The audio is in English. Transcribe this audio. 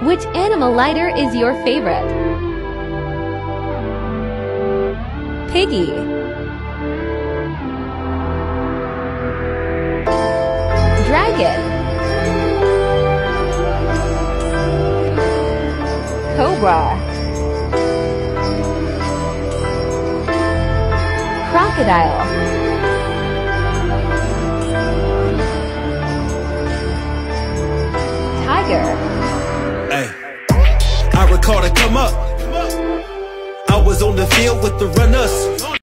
Which animal lighter is your favorite? Piggy. Dragon. Cobra. Crocodile. Tiger. Hey, I recall to come up. I was on the field with the runners.